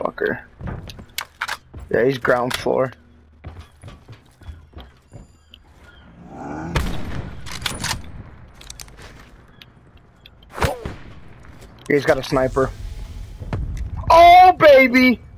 motherfucker. Yeah, he's ground floor. He's got a sniper. Oh, baby!